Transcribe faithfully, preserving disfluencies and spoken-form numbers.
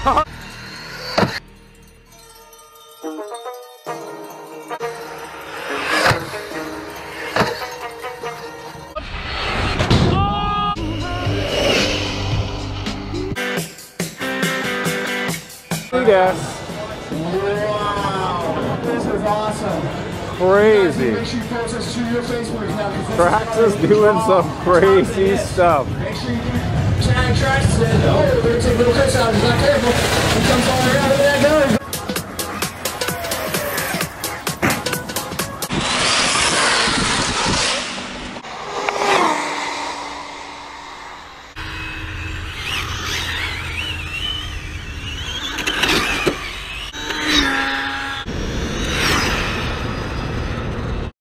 Yes. Wow, this is awesome. Crazy. Make sure you post this to your Facebook now. Trax is doing some crazy stuff. Make sure you do giant tracks. Oh, we're going to take little clips out. He's not careful. He comes all the way out of there.